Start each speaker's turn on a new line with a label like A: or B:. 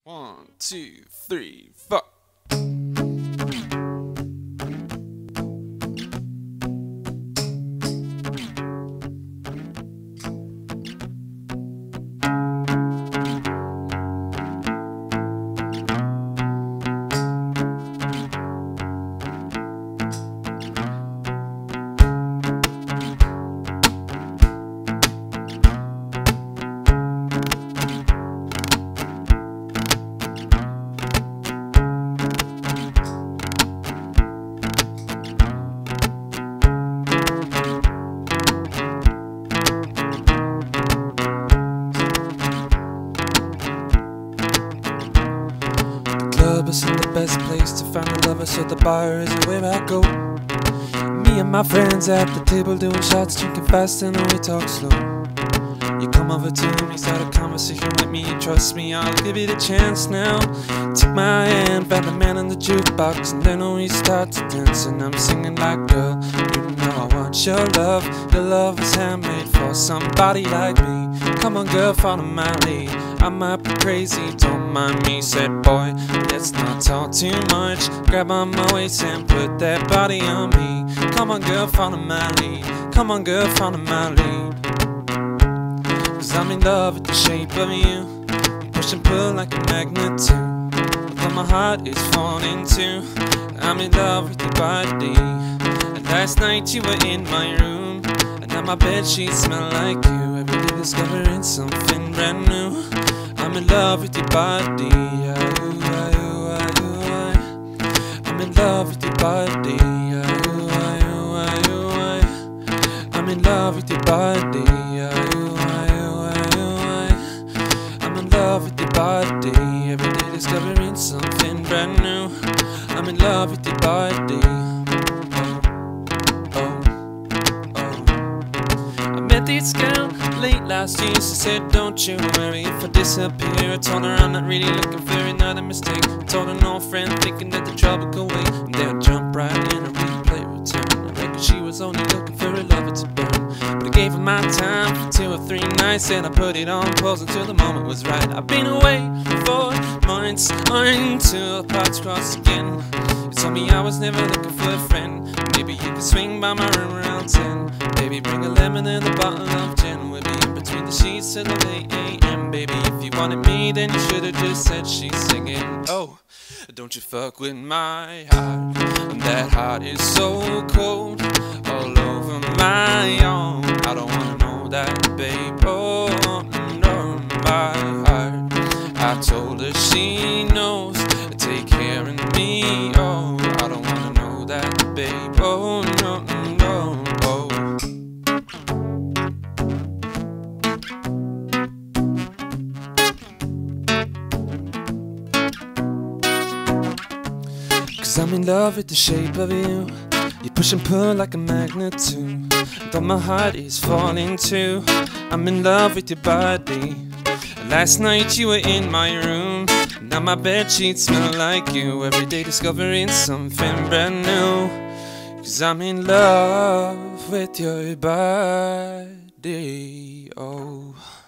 A: One, two, three, four. Club isn't the best place to find a lover, so the bar is where I go. Me and my friends at the table doing shots, drinking fast and we talk slow. You come over to me, start a conversation with me, trust me, I'll give it a chance now. Take my hand, find the man in the jukebox, and then we start to dance. And I'm singing like, girl, you know I want your love. Your love is handmade for somebody like me. Come on girl, follow my lead. I might be crazy, don't mind me. Said boy, let's not talk too much. Grab on my waist and put that body on me. Come on girl, follow my lead. Come on girl, follow my lead. Cause I'm in love with the shape of you. You push and pull like a magnet too. Although my heart is falling too. I'm in love with your body. And last night you were in my room, and now my bedsheets smell like you. Every day discovering something brand new. I'm in love with your body. I'm in love with your body. I'm in love with your body. I'm in love with your body. Every day discovering something brand new. I'm in love with your body. I met this girl late last year. She said, don't you worry if I disappear. I told her I'm not really looking for another mistake. I told her no friend, thinking that the trouble could wait. And they'll jump right in and replay return. I reckon she was only looking for a lover to burn. But I gave her my time for 2 or 3 nights, and I put it on pause until the moment was right. I've been away for months until our paths crossed again. You told me I was never looking for a friend. Maybe you could swing by my room around 10. Baby, bring a lemon and a bottle of gin. We'll be in between the sheets till the late AM. Baby, if you wanted me, then you should've just said she's singing. Oh, don't you fuck with my heart. That heart is so cold, all over my arm. I don't wanna know that, babe. Oh, no, my heart. I told her she knows, take care of me. Oh, I don't wanna know that, babe. Oh, no, no, oh. Cause I'm in love with the shape of you. You push and pull like a magnet too. Though my heart is falling too. I'm in love with your body. Last night you were in my room, now my bedsheets smell like you. Every day discovering something brand new. Cause I'm in love with your body. Oh.